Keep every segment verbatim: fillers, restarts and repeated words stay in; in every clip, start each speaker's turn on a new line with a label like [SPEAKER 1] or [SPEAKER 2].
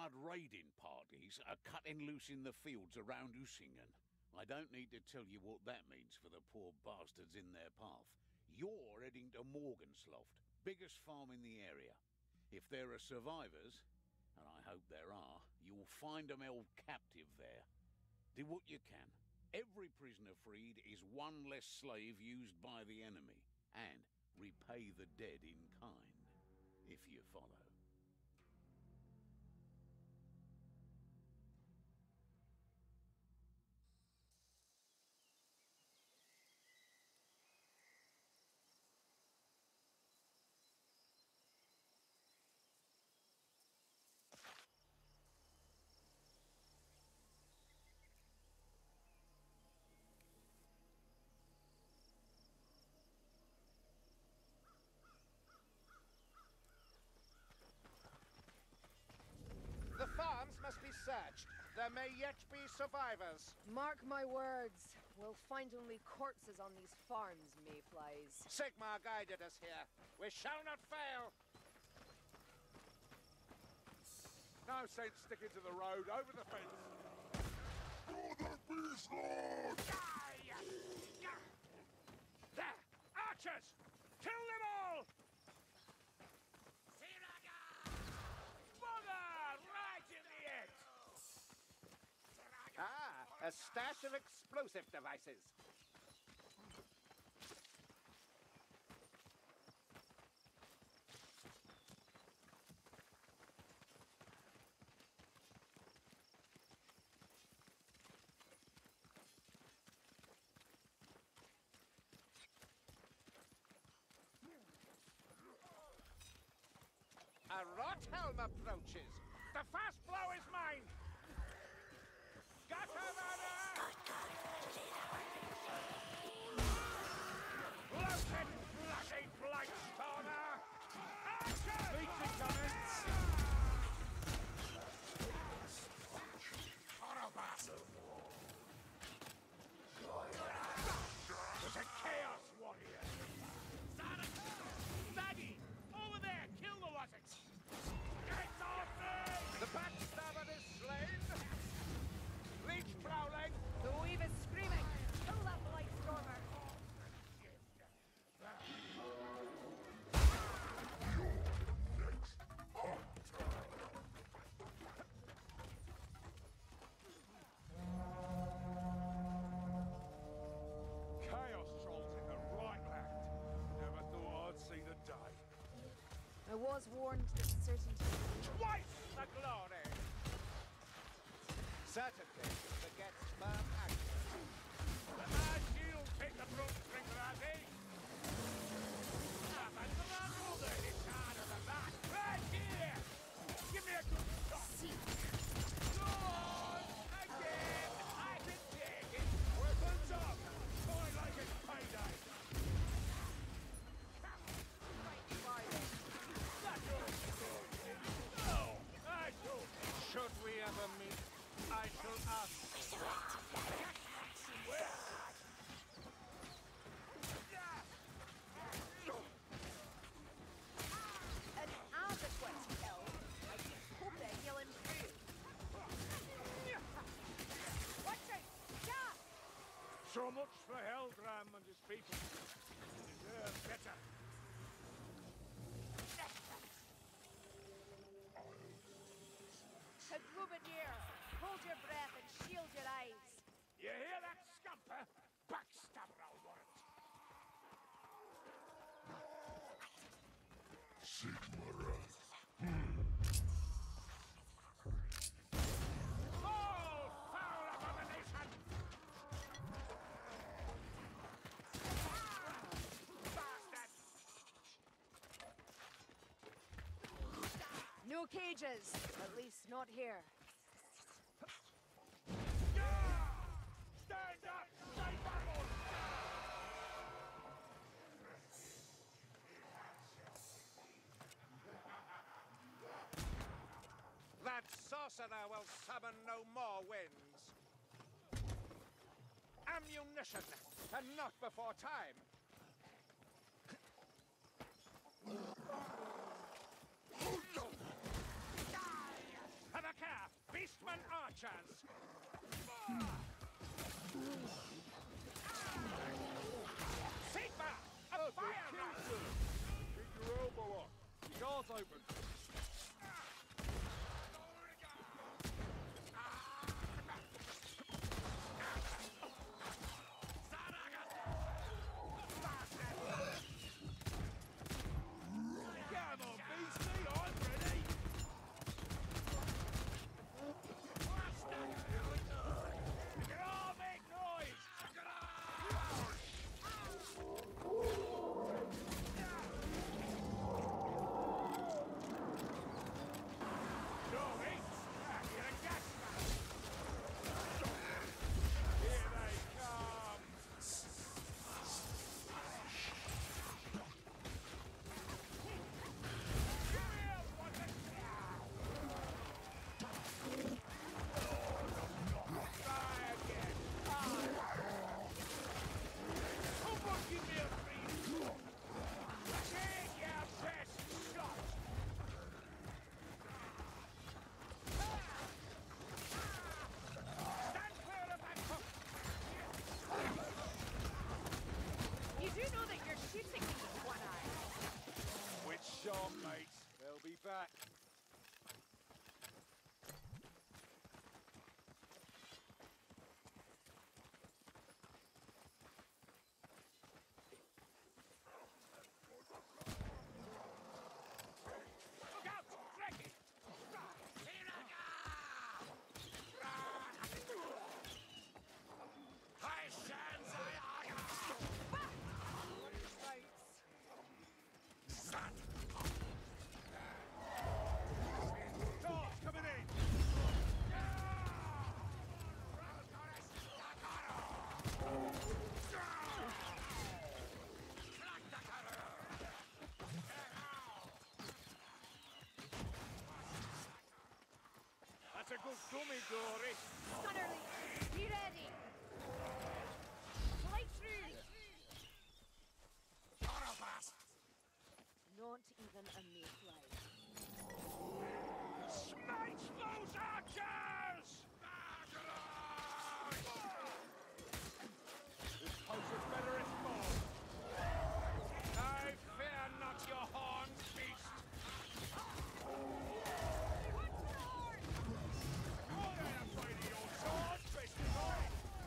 [SPEAKER 1] blood raiding parties are cutting loose in the fields around Usingen. I don't need to tell you what that means for the poor bastards in their path. You're heading to Morgensloft, biggest farm in the area. If there are survivors, and I hope there are, you'll find them held captive there. Do what you can. Every prisoner freed is one less slave used by the enemy, and repay the dead in kind, if you follow.
[SPEAKER 2] The farms must be searched. There may yet be survivors.
[SPEAKER 3] Mark my words. We'll find only corpses on these farms, mayflies.
[SPEAKER 2] Sigmar guided us here. We shall not fail.
[SPEAKER 4] No sense sticking to the road, over the fence.
[SPEAKER 5] For the Beast Lord!
[SPEAKER 4] There! Archers! Kill them all! Bugger! Right in the head!
[SPEAKER 2] Ah, a stash of explosive devices. A Rothelm approaches.
[SPEAKER 4] The fast blow is mine! Got her, Bloated bloody blightstormer! Archers! Beats incoming! There's a Chaos Warrior! Daddy! Over there! Kill the Wazzits! Get off me!
[SPEAKER 2] The backstabber is slain. Leech prowling.
[SPEAKER 3] The weave is screaming! Kill that blightstormer!
[SPEAKER 4] Chaos trolls in the right land. Never thought I'd see the day.
[SPEAKER 3] I was warned that certainty...
[SPEAKER 4] Twice the glory!
[SPEAKER 2] Certainty begets firm action.
[SPEAKER 4] The man shield take the broom Ringrati! Ah, but the man older is hard of the back! Right here! Give me a good shot!
[SPEAKER 3] Seek!
[SPEAKER 4] Go on! Again! I can take it! Weapons up! Boy like it's payday! No! I don't!
[SPEAKER 2] Should we ever meet, I shall ask.
[SPEAKER 3] An adequate kill. I keep hoping he'll improve. Watch out! Yeah!
[SPEAKER 4] So much for Helgram and his people. They deserve better.
[SPEAKER 3] Hadrubanir, hold your breath and shield your eyes.
[SPEAKER 4] You hear that, scamper? Backstabber, I'll warrant.
[SPEAKER 5] Sigmarath.
[SPEAKER 4] Oh, foul abomination! Bastard!
[SPEAKER 3] No cages, at least not here.
[SPEAKER 4] Stand up! Stay bubbled!
[SPEAKER 2] That sorcerer will summon no more winds. Ammunition, and not before time.
[SPEAKER 4] Have a Pikeman archers! Sigma! A fire run!
[SPEAKER 2] Keep your elbow up. Guards open.
[SPEAKER 4] Come on, beastie, I'm ready! You can all make noise! No, eh? Ah, you're a gas man! Here they come!
[SPEAKER 3] You do know that you're shooting me with one eye.
[SPEAKER 2] Which sharp, mate. They'll be back.
[SPEAKER 4] Look out! Drake! Hi, Shanzai! Doors coming in! That's a good gummy, Dory.
[SPEAKER 3] Sutterly, be ready. Light through. Not even a mayfly.
[SPEAKER 4] Smite those archers!
[SPEAKER 2] This post is better as more.
[SPEAKER 4] I fear not your horns, beast! Oh, I'm afraid of your sword, beast boy!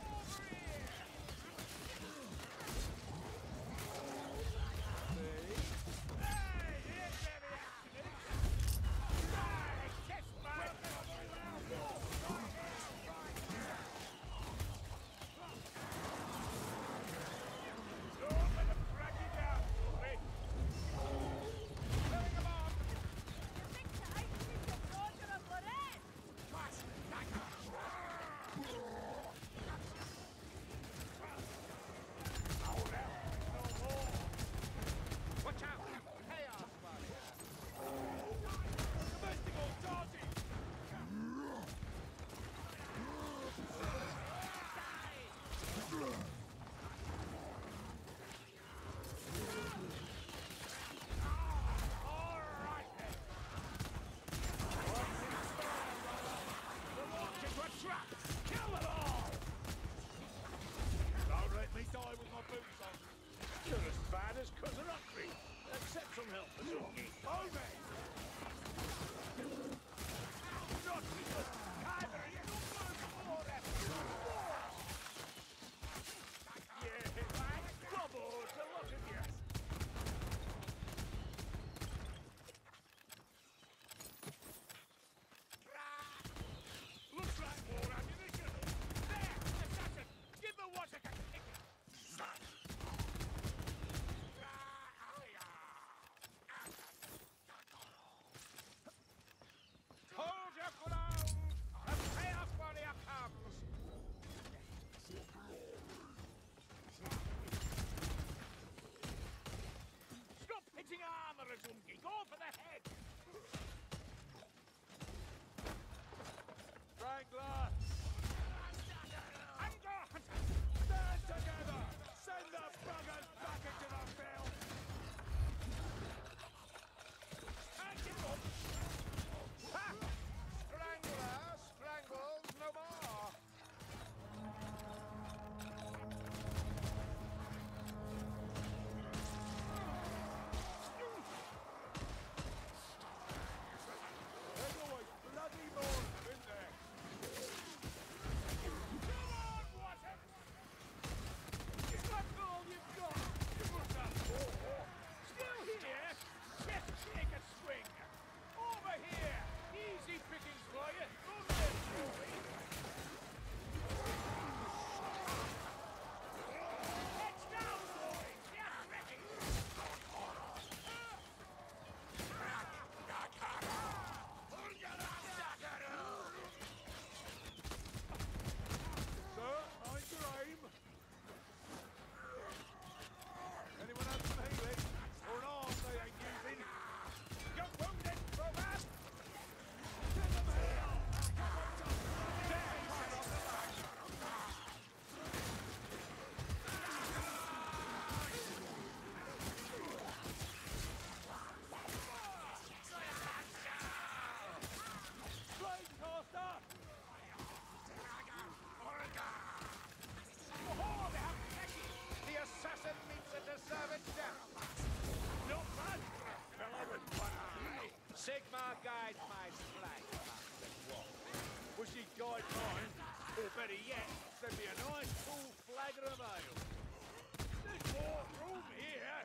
[SPEAKER 4] ready yet, send me a nice cool flagon of ale. There's more room here.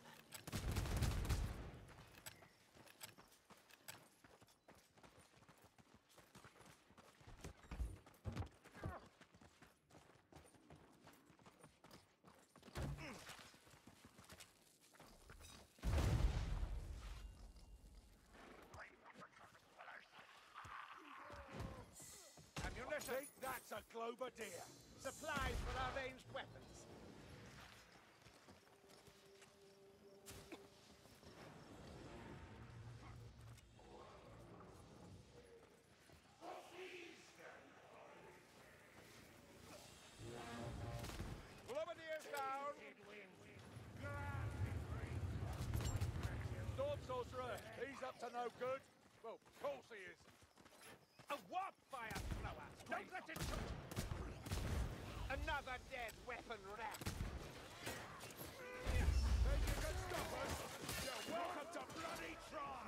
[SPEAKER 2] Ammunition!
[SPEAKER 4] Think that's a Globadeer.
[SPEAKER 2] Supplies for our ranged weapons. Globadeer's down.
[SPEAKER 4] Storm Sorcerer, he's up to no good. Well, of course he is.
[SPEAKER 2] A warp fire thrower. Don't let it shoot. Another dead weapon rack.
[SPEAKER 4] Think you can stop us? You're welcome to bloody try.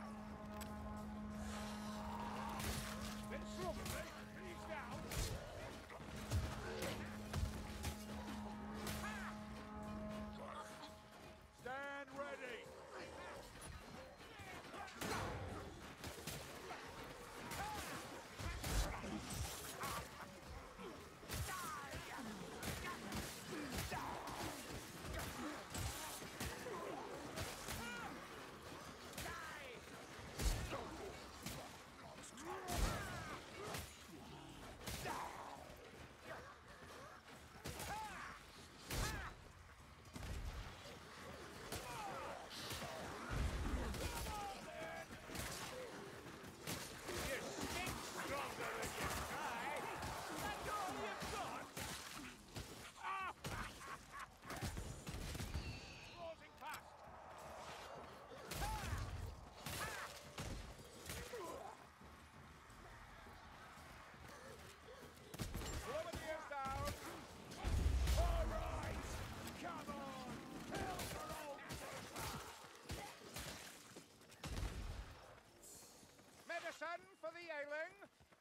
[SPEAKER 4] Bit strong of me. He's down. Stand ready. You stink stronger than you try. That's all you've got. Closing past.
[SPEAKER 2] Globadeer's down.
[SPEAKER 4] All right. Come on. Hell for old
[SPEAKER 2] Medicine for the ailing.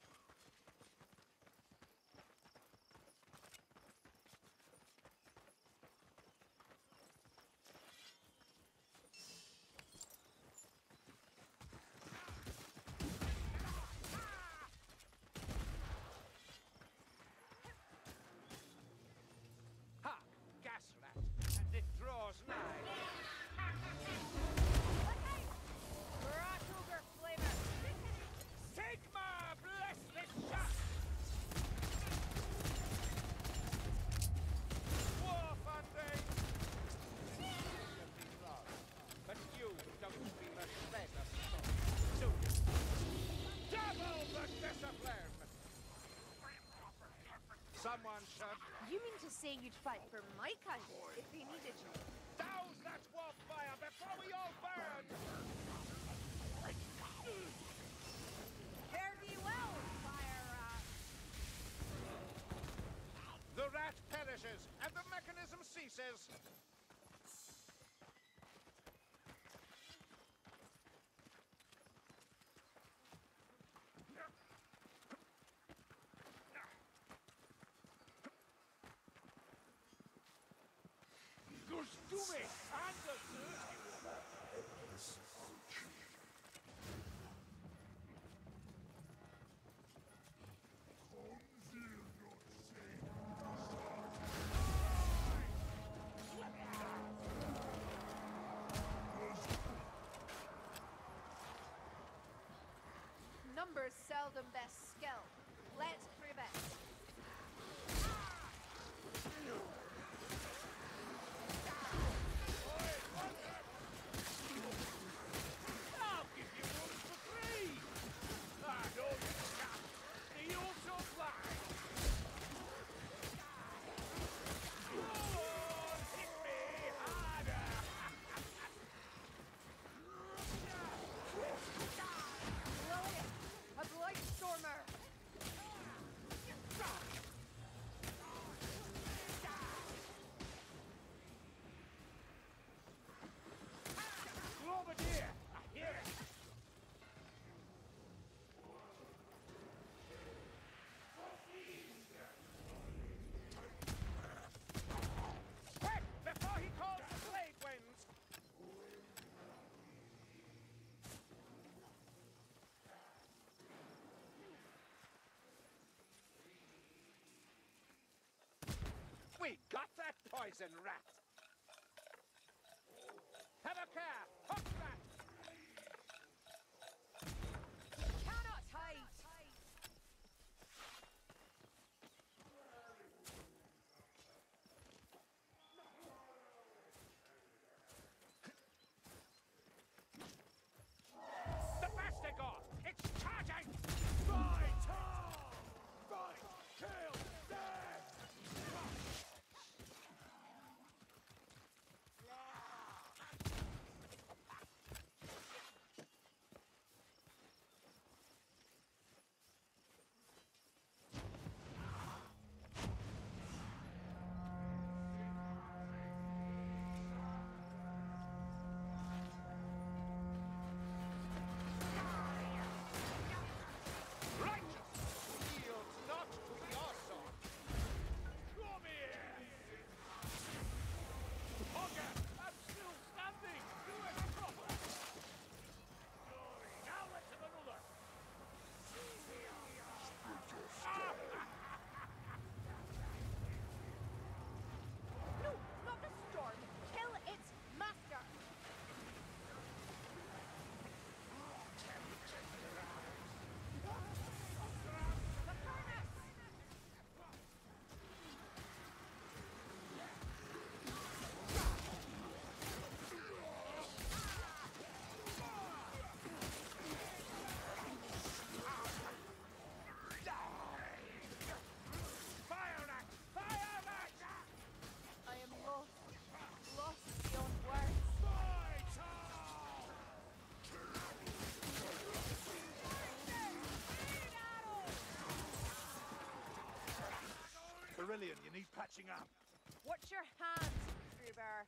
[SPEAKER 2] Ha! Gas rat. And it draws nigh.
[SPEAKER 3] Grottoger flavor.
[SPEAKER 2] Sigma, bless this shot! War funding! But you don't feel a shred of salt, do you? Double the discipline! Someone should
[SPEAKER 3] You mean to say you'd fight for my country if they needed you?
[SPEAKER 2] douse that warp fire before we all burn!
[SPEAKER 3] Fare thee well, fire rat.
[SPEAKER 2] The rat perishes, and the mechanism ceases.
[SPEAKER 4] Gustume and the thirsty woman.
[SPEAKER 3] Numbers seldom best skill. Let's prove it.
[SPEAKER 4] I'll give you one for free. I know you can. He also fly. Go on, hit me harder.
[SPEAKER 3] Brilliant! A blight stormer!
[SPEAKER 2] We got that poison rat! Have a care! Hook that!
[SPEAKER 3] Cannot hide!
[SPEAKER 2] The Bastigor! It's charging! Fight! Fight! Kill! Death! Righteous yields not to your sword. Come here! Ogre, I'm still standing! Do it proper! Glory, now let's have another!
[SPEAKER 3] No, not the storm! Kill its master! The furnace!
[SPEAKER 2] Fire axe! Fire axe!
[SPEAKER 3] I am lost. Lost beyond words.
[SPEAKER 2] Fight!
[SPEAKER 4] Carillion, you need patching up.
[SPEAKER 3] Watch your hands, Gruber.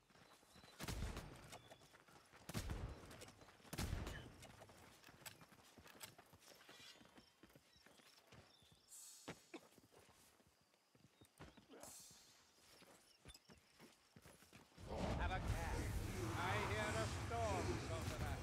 [SPEAKER 2] Have a care. I hear a storm, Sorcerer.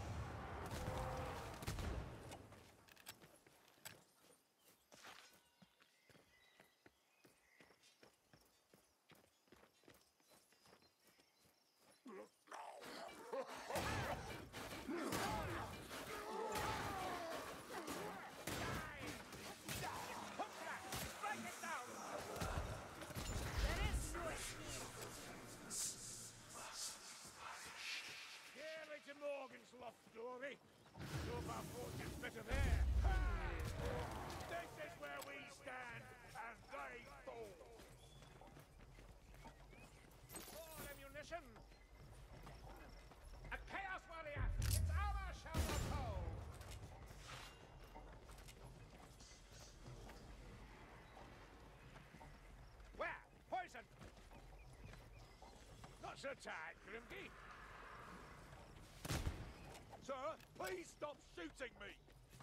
[SPEAKER 2] Hook that! Strike it down!
[SPEAKER 3] There is no escape.
[SPEAKER 2] Nearly to Morgan's loft, Dory. Your our fortune's better there. Ha! This is where we stand, and they fall. More ammunition. A Chaos Warrior. It's our show of hope. Where? Poison. Not so tight, Grimke.
[SPEAKER 4] Sir, please stop shooting me!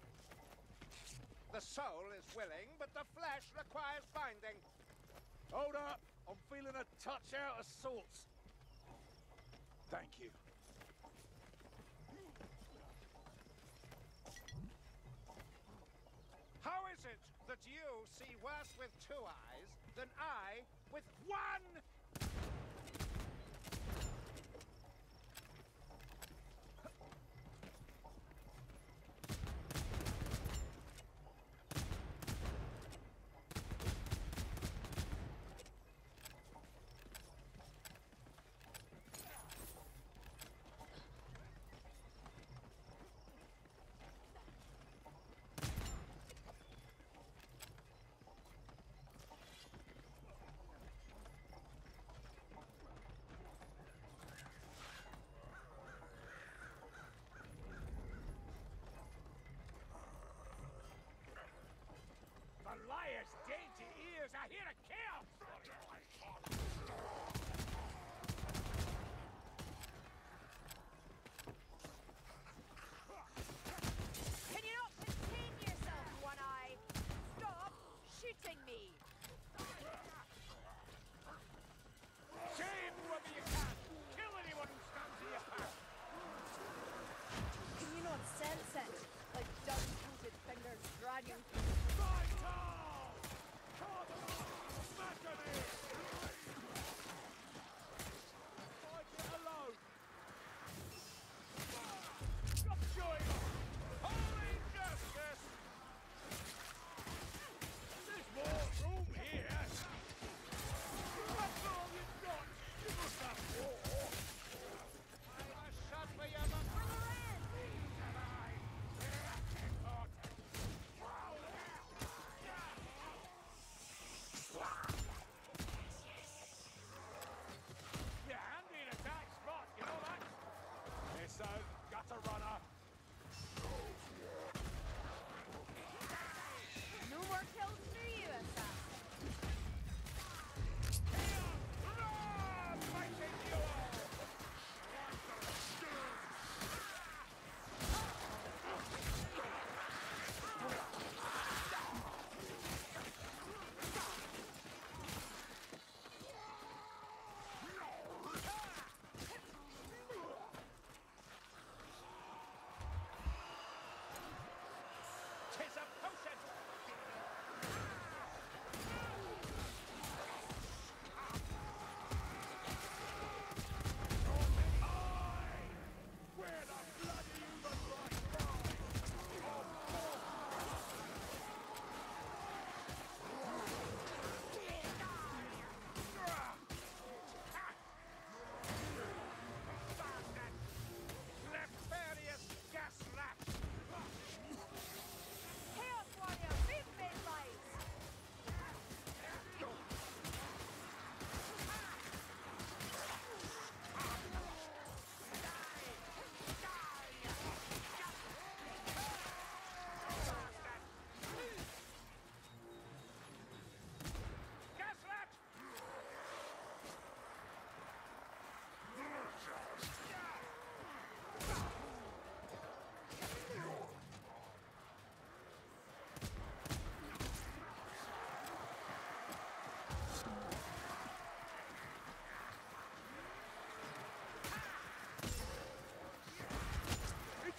[SPEAKER 2] The soul is willing, but the flesh requires binding.
[SPEAKER 4] Hold up! I'm feeling a touch out of sorts. Thank you.
[SPEAKER 2] How is it that you see worse with two eyes than I with one?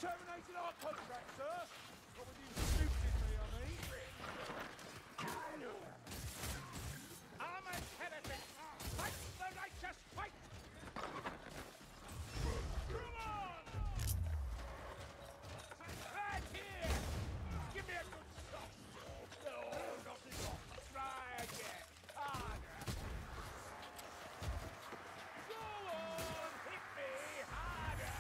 [SPEAKER 2] terminated our contract, sir. Not with you shooting me, I mean.
[SPEAKER 4] Armored heretic! Fight the righteous fight! Come on! Right here! Give me a good shot! No, not enough. Try again. Harder. Go on! Hit me harder!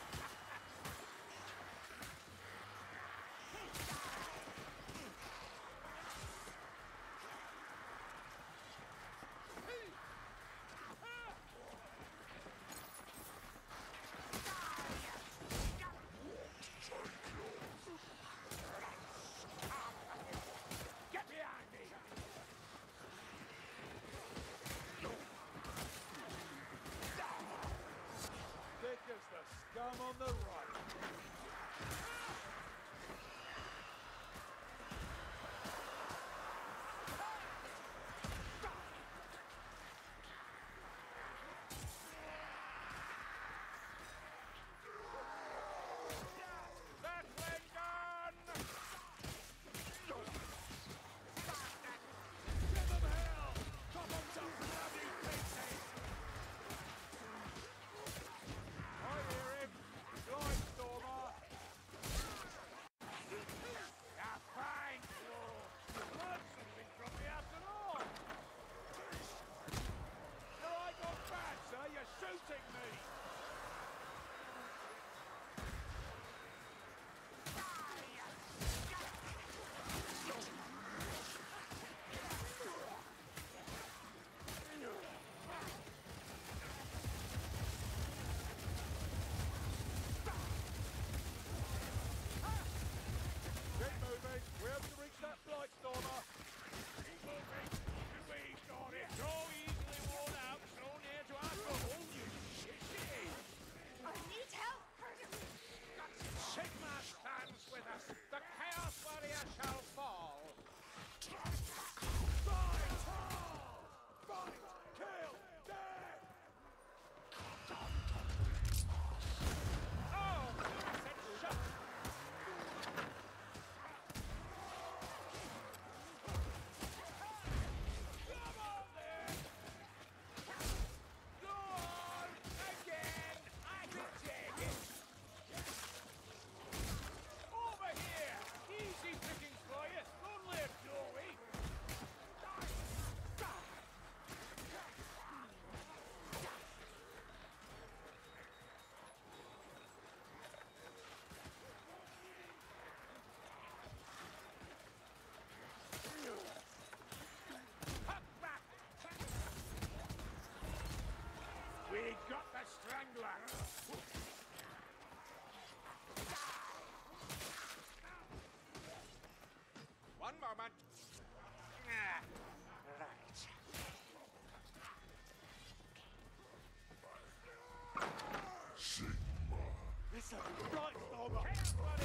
[SPEAKER 4] Get behind me!
[SPEAKER 2] Thick as the scum on the right.
[SPEAKER 4] That way gone!
[SPEAKER 2] Give them hell! Come on, some bloody pieces! I hear him. Blind Stormer.
[SPEAKER 4] You're fine, Claw. The blood's something from me after all.
[SPEAKER 2] No, I got bad, sir. You're shooting me. Keep moving. We have to reach that Blight Stormer.
[SPEAKER 4] Keep moving. We got it. So easily worn out, so near to our trouble. You shitty.
[SPEAKER 3] I need help!
[SPEAKER 4] Sigma stands with us. The Chaos Warrior shall fall.
[SPEAKER 2] Fight! Fight! Kill! Death!
[SPEAKER 4] Oh, I said shut. Come on then. Go on again. I can take it. Over here. Easy pickings for you. Don't live, Joey. Hop back. We got the strangler. One moment. Ah, right.
[SPEAKER 5] Sigma.
[SPEAKER 2] It's a Blight Stormer.
[SPEAKER 4] Chaos Warrior